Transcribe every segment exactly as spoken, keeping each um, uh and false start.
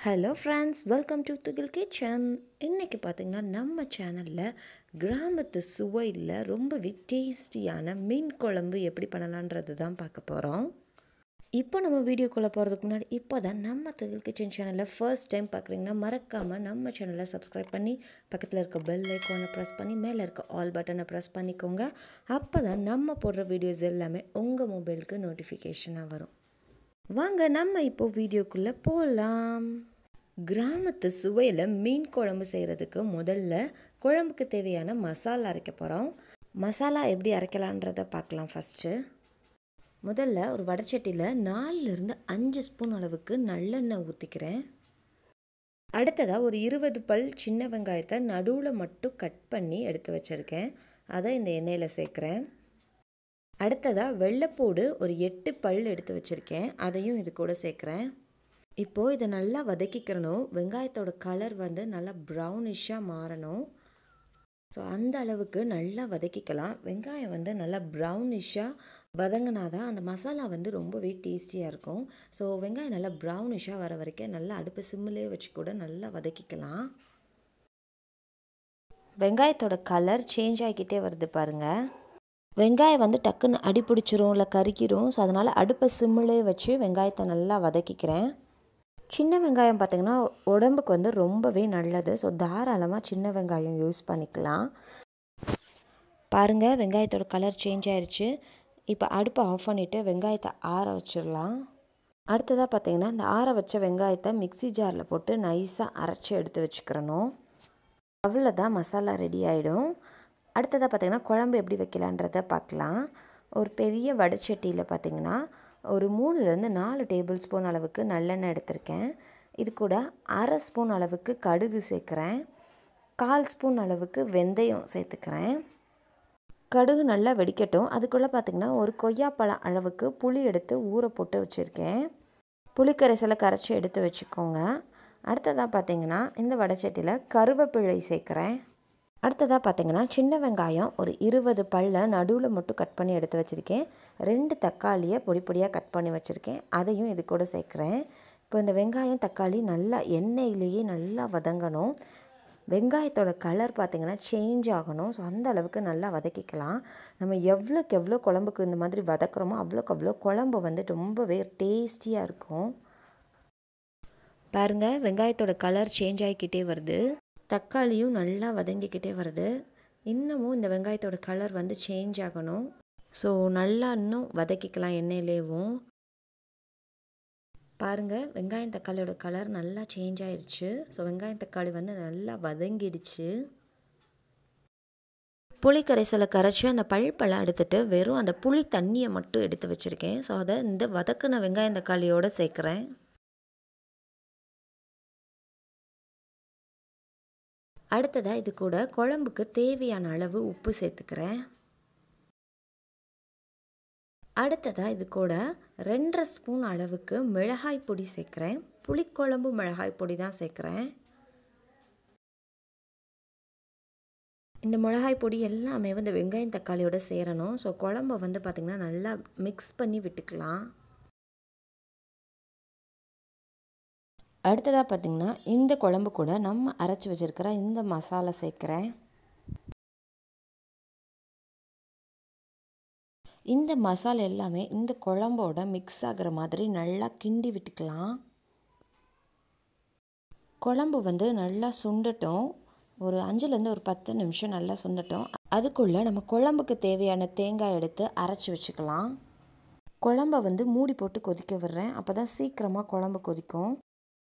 Hello friends, welcome to Thugil kitchen. இன்னைக்கு பாத்தீங்கன்னா நம்ம சேனல்ல கிராமத்து சுவையில ரொம்பவே டேஸ்டியான மீன் குழம்பு எப்படி பண்ணலாம்ன்றது தான் பார்க்க போறோம். இப்போ நம்ம வீடியோக்குள்ள போறதுக்கு முன்னாடி இப்போதான் நம்ம Thugil kitchen சேனலை ஃபர்ஸ்ட் டைம் பார்க்குறீங்கன்னா மறக்காம நம்ம சேனலை சப்ஸ்கிரைப் பண்ணி பக்கத்தில் இருக்க பெல் ஐகானை ப்ரெஸ் பண்ணி மேலே இருக்க ஆல் பட்டனை ப்ரெஸ் பண்ணிக்கோங்க. அப்பதான் நம்ம போடுற வீடியோஸ் எல்லாமே உங்க மொபைலுக்கு நோட்டிஃபிகேஷனாக வரும். வாங்க நம்ம இப்போ வீடியோக்குள்ள போகலாம். கிராமத்து சுவையில் மீன் குழம்பு செய்கிறதுக்கு முதல்ல குழம்புக்கு தேவையான மசாலா அரைக்க போகிறோம். மசாலா எப்படி அரைக்கலான்றதை பார்க்கலாம். ஃபஸ்ட்டு முதல்ல ஒரு வடைச்சட்டியில் நாலுலேருந்து அஞ்சு ஸ்பூன் அளவுக்கு நல்லெண்ணெய் ஊற்றிக்கிறேன். அடுத்ததாக ஒரு இருபது பல் சின்ன வெங்காயத்தை நடுவில் மட்டும் கட் பண்ணி எடுத்து வச்சுருக்கேன். அதை இந்த எண்ணெயில் சேர்க்குறேன். அடுத்ததாக வெள்ளைப்பூடு ஒரு எட்டு பல் எடுத்து வச்சுருக்கேன். அதையும் இது கூட சேர்க்குறேன். இப்போது இதை நல்லா வதக்கிக்கிறணும். வெங்காயத்தோட கலர் வந்து நல்லா ப்ரௌனிஷாக மாறணும். ஸோ அந்த அளவுக்கு நல்லா வதக்கிக்கலாம். வெங்காயம் வந்து நல்லா ப்ரௌனிஷாக வதங்கினா தான் அந்த மசாலா வந்து ரொம்பவே டேஸ்டியாக இருக்கும். ஸோ வெங்காயம் நல்லா ப்ரௌனிஷாக வர வரைக்கும் நல்லா அடுப்பு சிம்மிலே வச்சு கூட நல்லா வதக்கிக்கலாம். வெங்காயத்தோட கலர் சேஞ்ச் ஆகிக்கிட்டே வருது பாருங்கள். வெங்காயம் வந்து டக்குன்னு அடி பிடிச்சிரும் இல்லை கருக்கிரும். ஸோ அதனால் அடுப்பை சிம்மிலே வச்சு வெங்காயத்தை நல்லா வதக்கிக்கிறேன். சின்ன வெங்காயம் பார்த்திங்கன்னா உடம்புக்கு வந்து ரொம்பவே நல்லது. ஸோ தாராளமாக சின்ன வெங்காயம் யூஸ் பண்ணிக்கலாம். பாருங்கள், வெங்காயத்தோட கலர் சேஞ்ச் ஆயிடுச்சு. இப்போ அடுப்பை ஆஃப் பண்ணிவிட்டு வெங்காயத்தை ஆற வச்சிடலாம். அடுத்ததாக பார்த்திங்கன்னா இந்த ஆற வச்ச வெங்காயத்தை மிக்சி ஜாரில் போட்டு நைஸாக அரைச்சி எடுத்து வச்சுக்கிறணும். அவ்வளோதான், மசாலா ரெடி ஆகிடும். அடுத்ததாக பார்த்திங்கன்னா குழம்பு எப்படி வைக்கலான்றதை பார்க்கலாம். ஒரு பெரிய வடைச்சட்டியில் பார்த்திங்கன்னா ஒரு மூணுலேருந்து நாலு டேபிள் ஸ்பூன் அளவுக்கு நல்லெண்ணெய் எடுத்திருக்கேன். இது கூட அரை ஸ்பூன் அளவுக்கு கடுகு சேர்க்குறேன். கால் ஸ்பூன் அளவுக்கு வெந்தயம் சேர்த்துக்கிறேன். கடுகு நல்லா வெடிக்கட்டும். அதுக்குள்ளே பார்த்திங்கன்னா ஒரு கொய்யாப்பழம் அளவுக்கு புளி எடுத்து ஊற போட்டு வச்சுருக்கேன். புளிக்கரைசலை கரைச்சி எடுத்து வச்சுக்கோங்க. அடுத்ததாக பார்த்திங்கன்னா இந்த வடைச்சட்டியில் கருவேப்பிலை சேர்க்குறேன். அடுத்ததாக பார்த்திங்கன்னா சின்ன வெங்காயம் ஒரு இருபது பல்ல நடுவில் மட்டும் கட் பண்ணி எடுத்து வச்சுருக்கேன். ரெண்டு தக்காளியை பொடி பொடியாக கட் பண்ணி வச்சுருக்கேன். அதையும் இது கூட சேர்க்குறேன். இப்போ இந்த வெங்காயம் தக்காளி நல்லா எண்ணெயிலேயே நல்லா வதங்கணும். வெங்காயத்தோட கலர் பார்த்திங்கன்னா சேஞ்ச் ஆகணும். ஸோ அந்த அளவுக்கு நல்லா வதக்கிக்கலாம். நம்ம எவ்வளோக்கு எவ்வளோ குழம்புக்கு இந்த மாதிரி வதக்குறோமோ அவ்வளோக்கு அவ்வளோ குழம்பு வந்து ரொம்பவே டேஸ்டியாக இருக்கும். பாருங்கள், வெங்காயத்தோட கலர் சேஞ்ச் ஆகிக்கிட்டே வருது. தக்காளியும் நல்லா வதங்கிக்கிட்டே வருது. இன்னமும் இந்த வெங்காயத்தோட கலர் வந்து சேஞ்ச் ஆகணும். ஸோ நல்லா இன்னும் வதக்கிக்கலாம் எண்ணெயிலேயும். பாருங்கள், வெங்காயம் தக்காளியோட கலர் நல்லா சேஞ்ச் ஆயிடுச்சு. ஸோ வெங்காயம் தக்காளி வந்து நல்லா வதங்கிடுச்சு. புளி கரைசலை கரைச்சி அந்த பழுப்பெல்லாம் எடுத்துகிட்டு வெறும் அந்த புளி தண்ணியை மட்டும் எடுத்து வச்சுருக்கேன். ஸோ அதை இந்த வதக்கின வெங்காயம் தக்காளியோடு சேர்க்குறேன். அடுத்ததாக இது கூட குழம்புக்கு தேவையான அளவு உப்பு சேர்த்துக்கிறேன். அடுத்ததாக இது கூட ரெண்டரை ஸ்பூன் அளவுக்கு மிளகாய் பொடி சேர்க்குறேன். புளிக்குழம்பு மிளகாய் பொடி தான் சேர்க்குறேன். இந்த மிளகாய் பொடி எல்லாமே வந்து வெங்காயம் தக்காளியோட சேரணும். ஸோ குழம்பை வந்து பார்த்திங்கன்னா நல்லா மிக்ஸ் பண்ணி விட்டுக்கலாம். அடுத்ததாக பார்த்திங்கன்னா இந்த குழம்பு கூட நம்ம அரைச்சி வச்சுருக்கிற இந்த மசாலா சேர்க்குறேன். இந்த மசாலா எல்லாமே இந்த குழம்போட மிக்ஸ் ஆகிற மாதிரி நல்லா கிண்டி விட்டுக்கலாம். குழம்பு வந்து நல்லா சுண்டட்டும். ஒரு அஞ்சுலேருந்து ஒரு பத்து நிமிஷம் நல்லா சுண்டட்டும். அதுக்குள்ளே நம்ம குழம்புக்கு தேவையான தேங்காய் எடுத்து அரைச்சி வச்சுக்கலாம். குழம்பை வந்து மூடி போட்டு கொதிக்க விடுறேன். அப்போ தான் சீக்கிரமாக குழம்பு கொதிக்கும்.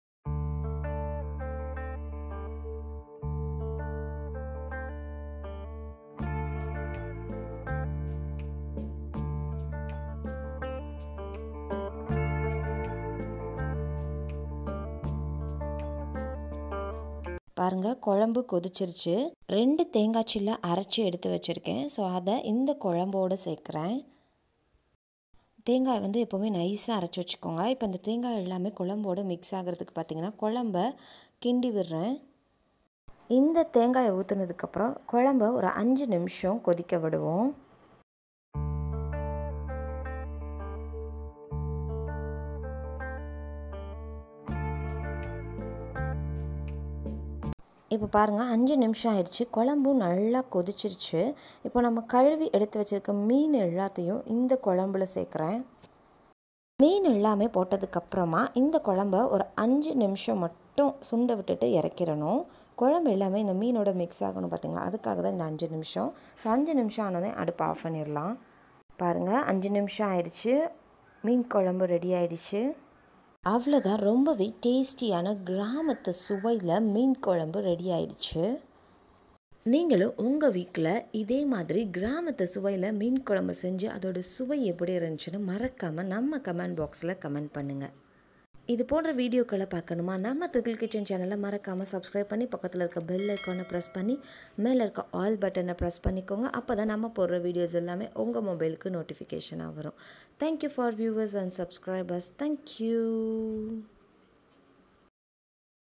பாருங்கள், குழம்பு கொதிச்சிருச்சு. ரெண்டு தேங்காய் சில்லை அரைச்சி எடுத்து வச்சுருக்கேன். ஸோ அதை இந்த குழம்போடு சேர்க்குறேன். தேங்காய் வந்து எப்போவுமே நைஸாக அரைச்சி வச்சுக்கோங்க. இப்போ இந்த தேங்காய் எல்லாமே குழம்போடு மிக்ஸ் ஆகிறதுக்கு பார்த்திங்கன்னா குழம்ப கிண்டி விடுறேன். இந்த தேங்காயை ஊற்றுனதுக்கப்புறம் குழம்ப ஒரு அஞ்சு நிமிஷம் கொதிக்க விடுவோம். இப்போ பாருங்கள் அஞ்சு நிமிஷம் ஆயிடுச்சு. குழம்பும் நல்லா கொதிச்சிருச்சு. இப்போ நம்ம கழுவி எடுத்து வச்சுருக்க மீன் எல்லாத்தையும் இந்த குழம்புல சேர்க்குறேன். மீன் எல்லாமே போட்டதுக்கப்புறமா இந்த குழம்ப ஒரு அஞ்சு நிமிஷம் மட்டும் சுண்ட விட்டுட்டு இறக்கிடணும். குழம்பு எல்லாமே இந்த மீனோட மிக்ஸ் ஆகணும் பார்த்திங்களா, அதுக்காக தான் இந்த அஞ்சு நிமிஷம். ஸோ அஞ்சு நிமிஷம் ஆனதே அடுப்பு ஆஃப் பண்ணிடலாம். பாருங்கள் அஞ்சு நிமிஷம் ஆயிடுச்சு. மீன் குழம்பு ரெடி ஆயிடுச்சு. அவ்வளோதான், ரொம்பவே டேஸ்டியான கிராமத்து சுவையில் மீன் குழம்பு ரெடி ஆயிடுச்சு. நீங்களும் உங்கள் வீட்டில் இதே மாதிரி கிராமத்து சுவையில் மீன் குழம்பு செஞ்சு அதோட சுவை எப்படி இருந்துச்சுன்னு மறக்காமல் நம்ம கமெண்ட் பாக்ஸில் கமெண்ட் பண்ணுங்கள். இது போன்ற வீடியோக்களை பார்க்கணுமா நம்ம துகில் கிச்சன் சேனலை மறக்காமல் சப்ஸ்கிரைப் பண்ணி பக்கத்தில் இருக்க பெல் ஐக்கானை ப்ரெஸ் பண்ணி மேலே இருக்க ஆல் பட்டனை ப்ரெஸ் பண்ணிக்கோங்க. அப்போ தான் நம்ம போடுற வீடியோஸ் எல்லாமே உங்கள் மொபைலுக்கு நோட்டிஃபிகேஷனாக வரும். Thank you for viewers and subscribers. Thank you.